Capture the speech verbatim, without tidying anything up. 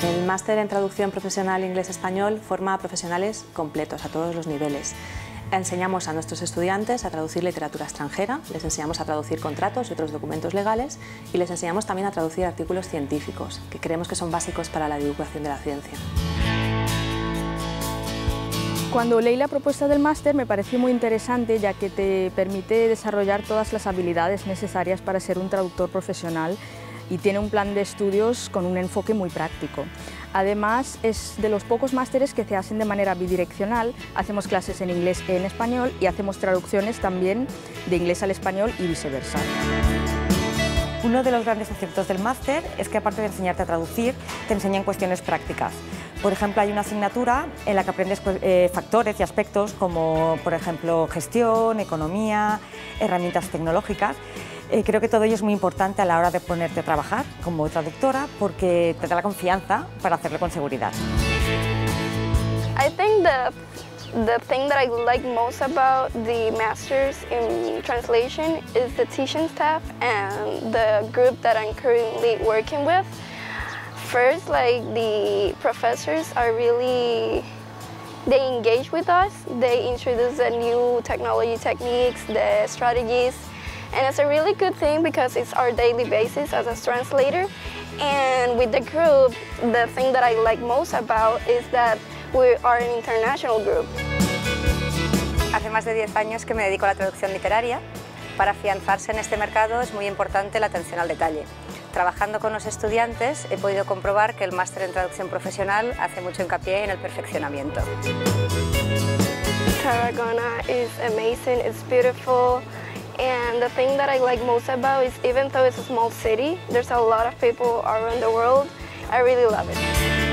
El máster en traducción profesional inglés-español forma a profesionales completos a todos los niveles. Enseñamos a nuestros estudiantes a traducir literatura extranjera, les enseñamos a traducir contratos y otros documentos legales y les enseñamos también a traducir artículos científicos, que creemos que son básicos para la divulgación de la ciencia. Cuando leí la propuesta del máster me pareció muy interesante, ya que te permite desarrollar todas las habilidades necesarias para ser un traductor profesional y tiene un plan de estudios con un enfoque muy práctico. Además, es de los pocos másteres que se hacen de manera bidireccional. Hacemos clases en inglés e en español y hacemos traducciones también de inglés al español y viceversa. Uno de los grandes aciertos del máster es que, aparte de enseñarte a traducir, te enseñan cuestiones prácticas. Por ejemplo, hay una asignatura en la que aprendes eh, factores y aspectos como, por ejemplo, gestión, economía, herramientas tecnológicas. Eh, creo que todo ello es muy importante a la hora de ponerte a trabajar como traductora porque te da la confianza para hacerlo con seguridad. I think the, the thing that I like most about the Masters in Translation is the teaching staff and the group that I'm currently working with. First, like the professors are really, they engage with us, they introduce the new technology techniques, the strategies, and it's a really good thing because it's our daily basis as a translator. And with the group, the thing that I like most about is that we are an international group. Hace más de diez años que me dedico a la traducción literaria. Para afianzarse en este mercado es muy importante la atención al detalle. Trabajando con los estudiantes he podido comprobar que el máster en traducción profesional hace mucho hincapié en el perfeccionamiento. Tarragona is amazing, it's beautiful, and the thing that I like most about is even though it's a small city, there's a lot of people around the world. I really love it.